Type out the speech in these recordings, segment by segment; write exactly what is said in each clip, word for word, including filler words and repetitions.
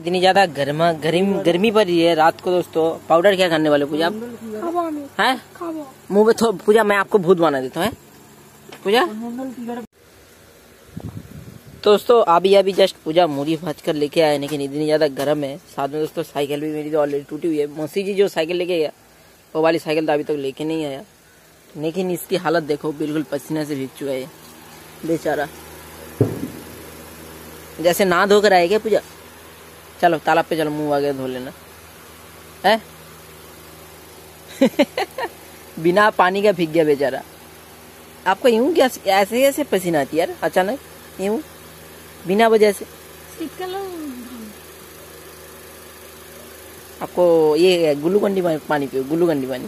इतनी ज्यादा गर्मा गर्मी गर्मी पड़ रही है रात को दोस्तों। पाउडर क्या करने वाले पूजा आप हैं? मुँह में थो पूजा मैं आपको भूत बना देता हूँ पूजा। दोस्तों अभी अभी जस्ट पूजा मूरी भाज कर लेके आए, लेकिन इतनी ज्यादा गर्म है। साथ में दोस्तों साइकिल भी मेरी तो ऑलरेडी टूटी हुई है। मौसी जी जो साइकिल लेके गया वो वाली साइकिल तो अभी तक लेके नहीं आया, लेकिन इसकी हालत देखो बिल्कुल पसीने से भीग चुका है बेचारा, जैसे नहा धोकर आए क्या पूजा। चलो तालाब पे चलो, मुंह वगैरह धो लेना है। बिना पानी का भीग गया बेचारा। आपको यूं क्या ऐसे ऐसे पसीना आती है यार अचानक यूं बिना वजह से? आपको ये गुल्लूकंडी पानी पियो, गुल्लूकंडी पानी।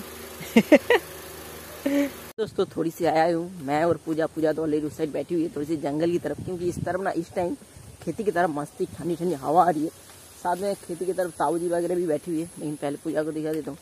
दोस्तों थोड़ी सी आया हूँ मैं और पूजा। पूजा तो ऑलरेडी उस साइड बैठी हुई है थोड़ी सी जंगल की तरफ, क्योंकि इस तरफ ना इस टाइम खेती की तरफ मस्ती ठंडी ठंडी हवा आ रही है। साथ में खेती की तरफ ताऊ जी वगैरह भी बैठी हुई है, लेकिन पहले पूजा को दिखा देता हूँ।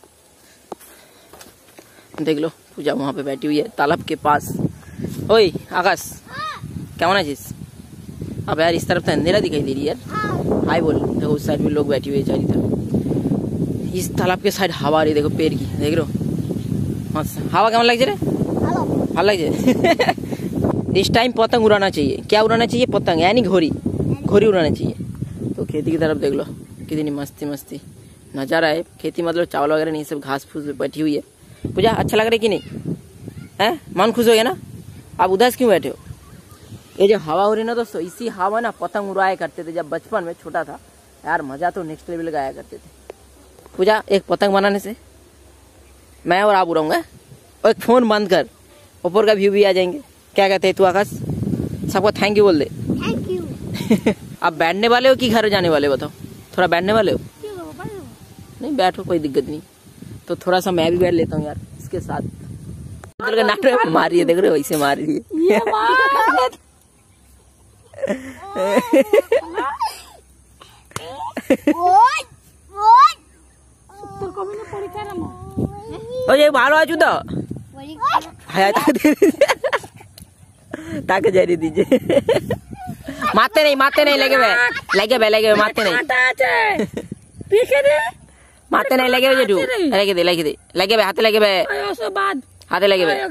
देख लो पूजा वहाँ पे बैठी हुई है तालाब के पास। ओए आकाश क्या होना चीज? अब यार इस तरफ तो अंधेरा दिखाई दे रही है यार। हाय बोल। देखो उस साइड भी लोग बैठे हुए चारों तरफ। इस तालाब के साइड हवा आ रही है, देखो पेड़ की देख लो मस्त हवा। केमन लग रहा भालो लग जाए। इस टाइम पतंग उड़ाना चाहिए। क्या उड़ाना चाहिए? पतंग यानी घोरी, घोरी उड़ाना चाहिए। तो खेती की तरफ देख लो कितनी मस्ती मस्ती नजारा है। खेती मतलब चावल वगैरह नहीं, सब घास फूस बैठी हुई है। पूजा अच्छा लग रहा है कि नहीं है? मन खुश हो गया ना? आप उदास क्यों बैठे हो? ये जो हवा हो रही ना दोस्तों, इसी हवा ना पतंग उड़ाया करते थे जब बचपन में छोटा था यार। मजा तो नेक्स्ट लेवल का आया करते थे। पूजा एक पतंग बनाने से मैं और आप उड़ाऊंगा। और एक फोन बंद कर, ऊपर का व्यू भी आ जाएंगे। क्या कहते हैं तू आकाश? सबको थैंक यू बोल दे। Thank you. आप बैठने वाले हो कि घर जाने वाले बताओ? थोड़ा बैठने वाले हो? नहीं बैठो कोई दिक्कत नहीं। तो थोड़ा सा मैं भी बैठ लेता हूँ यार इसके साथ। नाटक मार रही है देख रहे हो, वैसे मार रही है। ये भालो आजू तो ताके जारी दीजिए। मारते नहीं मारते नहीं लगे बे लगे बे लगे मारते नहीं मारते नहीं लगे बे। लगे दे लगे दे लगे बे हाथे लगे बे हाथे लगे बे।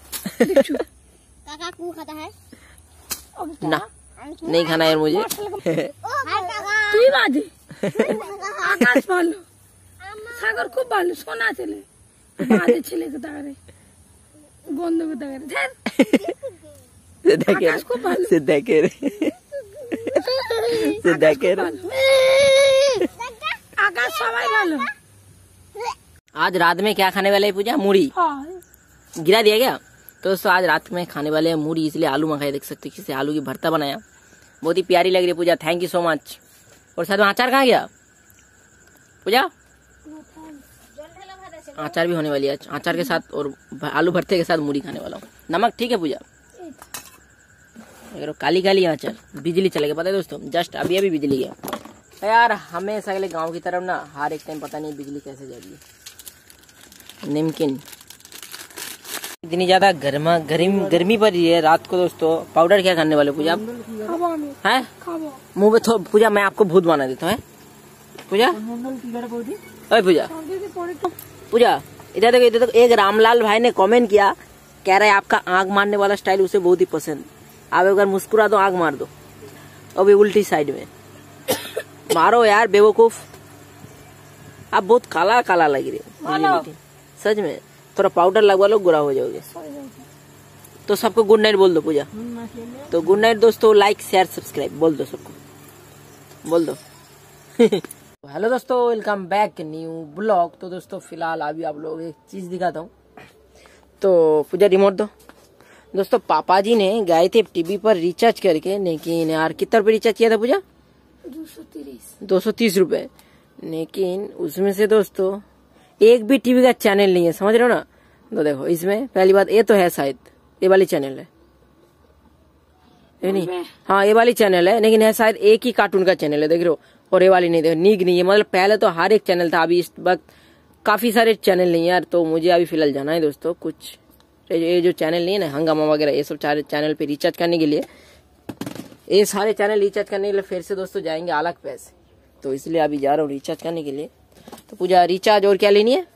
काका को खाता है ना? नहीं खाना है मुझे। তুই বাঁধি আকাশ ভালো সাগর খুব ভালো সোনা ছেলে বাঁধে ছেলে কোথাকারে গন্ধ কোথাকারে আকাশ খুব ভালো से देखे रे से देखे रे আকাশ সবাই ভালো। आज रात में क्या खाने वाले है पूजा? मूढ़ी गिरा दिया क्या? तो दोस्तों आज रात में खाने वाले हैं मूढ़ी, इसलिए आलू मंगाए। देख सकते हो किसे आलू की भरता बनाया, बहुत ही प्यारी लग रही है Pooja. Thank you so much. और साथ में अचार कहाँ गया पूजा? अचार भी होने वाली है। अचार के साथ और आलू भरते के साथ मूढ़ी खाने वाला हूँ। नमक ठीक है पूजा? अगर काली काली अचार। बिजली चले गया पता है दोस्तों, जस्ट अभी अभी बिजली गया यार। हमेशा अगले गाँव की तरफ ना हर एक टाइम पता नहीं बिजली कैसे जा रही है। निमकिन इतनी ज्यादा गर्मा गर्मी गर्मी पड़ रही है रात को दोस्तों। पाउडर क्या करने वाले पूजा आप हैं? मुँह में थो पूजा मैं आपको भूत बना देता हूँ पूजा। ओए पूजा पूजा इधर देखो इधर देखो। एक रामलाल भाई ने कमेंट किया, कह रहा है आपका आग मारने वाला स्टाइल उसे बहुत ही पसंद। आप अगर मुस्कुरा दो आग मार दो। अभी उल्टी साइड में मारो यार बेवकूफ। आप बहुत काला काला लग रही है सच में। थोड़ा पाउडर लगवा लो गोरा हो जाओगे। तो सबको गुड नाइट बोल दो पूजा। तो गुड नाइट दोस्तों, लाइक शेयर सब्सक्राइब बोल दो सबको, बोल दो। हेलो दोस्तों, वेलकम बैक न्यू ब्लॉग। तो दोस्तों फिलहाल अभी आप लोग एक चीज दिखाता हूँ। तो पूजा रिमोट दो। दोस्तों पापा जी ने गए थे टीवी पर रिचार्ज करके, लेकिन यार कितना रुपए रिचार्ज किया था पूजा? दो सौ तीस दो सौ तीस रुपए। लेकिन उसमें से दोस्तों एक भी टीवी का चैनल नहीं है, समझ रहे हो ना? तो देखो इसमें पहली बात ये तो है, शायद ये वाली चैनल है ये नहीं, हाँ ये वाली चैनल है, लेकिन है शायद एक ही कार्टून का चैनल है देख रहे हो। और ये वाली नहीं देखो, नीक नहीं है। मतलब पहले तो हर एक चैनल था, अभी इस वक्त काफी सारे चैनल नहीं यार। तो मुझे अभी फिलहाल जाना है दोस्तों, कुछ ये जो चैनल नहीं है ना हंगामा वगैरह, ये सब सारे चैनल पे रिचार्ज करने के लिए, ये सारे चैनल रिचार्ज करने के लिए फिर से दोस्तों जाएंगे अलग पैसे। तो इसलिए अभी जा रहा हूँ रिचार्ज करने के लिए। तो पूजा रिचार्ज और क्या लेनी है?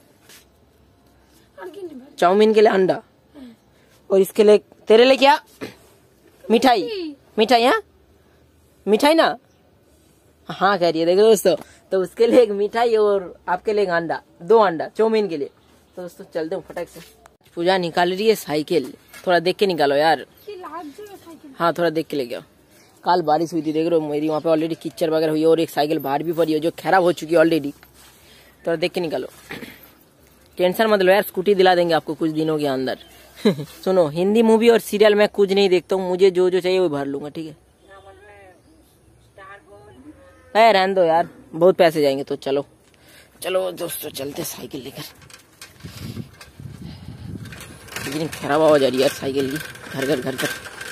चाउमीन के लिए अंडा, और इसके लिए तेरे लिए क्या? मिठाई। मिठाई है मिठाई ना, हाँ कह रही है। देखो दोस्तों, तो उसके लिए एक मिठाई और आपके लिए एक अंडा, दो अंडा चाउमीन के लिए। तो दोस्तों चलते हूँ फटाक से। पूजा निकाल रही है साइकिल, थोड़ा देख के निकालो यार। हाँ थोड़ा देख के ले गया। कल बारिश हुई थी, देख रहे हो मेरी वहाँ पे ऑलरेडी कीचड़ वगैरह हुई है, और एक साइकिल बाहर भी पड़ी है जो खराब हो चुकी है ऑलरेडी। थोड़ा देख के निकालो, टेंशन मत लो यार, स्कूटी दिला देंगे आपको कुछ दिनों के अंदर। सुनो, हिंदी मूवी और सीरियल मैं कुछ नहीं देखता हूँ, मुझे जो जो चाहिए वो भर लूंगा, ठीक है? है रहने दो यार, बहुत पैसे जाएंगे। तो चलो चलो दोस्तों चलते साइकिल लेकर। लेकिन खराब आवाज आ रही है यार साइकिल की, घर घर घर घर।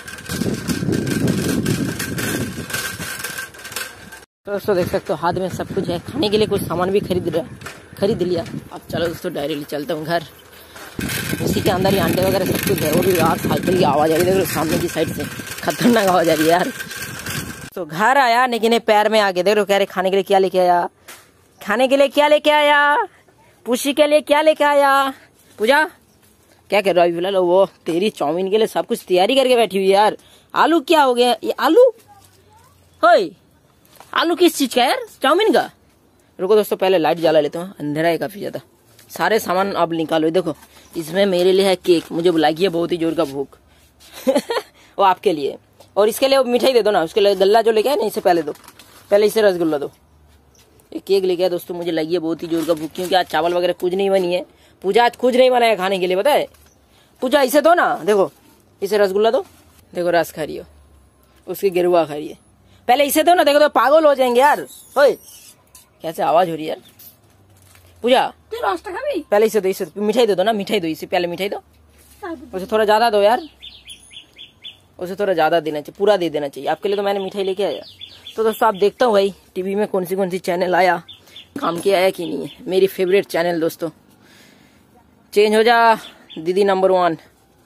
दोस्तों देख सकते हो हाथ में सब कुछ है, खाने के लिए कुछ सामान भी खरीद रहा खरीद लिया। अब चलो दोस्तों डायरेक्टली चलता हूँ घर। इसी के अंदर ही अंडे वगैरह सब कुछ है। और भी यार साइकिल की आवाज आ रही है, देखो सामने की साइड से खतरनाक आवाज आ रही है यार। तो घर आया, लेकिन ये पैर में आगे देख रहे हो, कह रहे खाने के लिए क्या लेके आया, खाने के लिए क्या लेके आया, पूछी के लिए क्या लेके आया। पूजा क्या कर रहा है फिलहाल? वो तेरी चाउमीन के लिए सब कुछ तैयारी करके बैठी हुई है यार। आलू क्या हो गया ये? आलू होय, आलू किस चीज का यार? चाउमीन का। रुको दोस्तों पहले लाइट जला लेता हूँ, अंधेरा है काफी ज्यादा। सारे सामान अब निकालो। देखो इसमें मेरे लिए है केक, मुझे बुलाई है बहुत ही जोर का भूख। वो आपके लिए, और इसके लिए मिठाई दे दो ना। उसके लिए गल्ला जो लेके आए ना, इसे पहले दो, पहले इसे रसगुल्ला दो। एक केक लेके आया दोस्तों, मुझे लगी है बहुत ही जोर का भूख, क्योंकि आज चावल वगैरह कुछ नहीं बनी है। पूजा आज कुछ नहीं बनाया खाने के लिए, पता है? पूजा इसे दो ना, देखो इसे रसगुल्ला दो। देखो रस खा रही हो, उसकी गिरुआ खा रही है। पहले इसे दो ना, देखो तो पागल हो जाएंगे यार। ओए कैसे आवाज हो रही है यार? पूजा पहले इसे दो, इसे मिठाई दे दो ना, मिठाई दो इसे, पहले मिठाई दो। उसे थोड़ा ज्यादा दो यार, उसे थोड़ा ज्यादा देना चाहिए, पूरा दे देना चाहिए। आपके लिए तो मैंने मिठाई लेके आया। तो दोस्तों आप देखता हूँ भाई टीवी में कौन सी कौन सी चैनल आया, काम किया है कि नहीं है। मेरी फेवरेट चैनल दोस्तों, चेंज हो जा दीदी नंबर वन।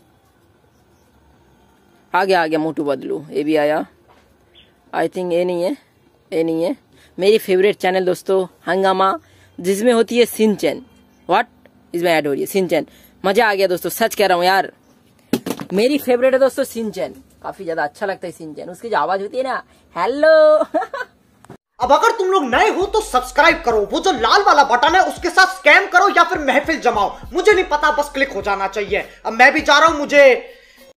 आ गया आ गया मोटू बदलू, ये भी आया। आई थिंक ये नहीं है, ये नहीं है। मेरी फेवरेट चैनल दोस्तों हंगामा, जिसमें होती है सिंचन। व्हाट, इसमें ऐड हो रही है सिंचन। मजा आ गया दोस्तों, सच कह रहा हूँ यार, मेरी फेवरेट है दोस्तों सिंचन। काफी ज्यादा अच्छा लगता है सिंचन, उसकी जो आवाज होती है ना, हेलो। अब अगर तुम लोग नए हो तो सब्सक्राइब करो, वो जो लाल वाला बटन है उसके साथ स्कैम करो या फिर महफिल जमाओ, मुझे नहीं पता, बस क्लिक हो जाना चाहिए। अब मैं भी जा रहा हूं, मुझे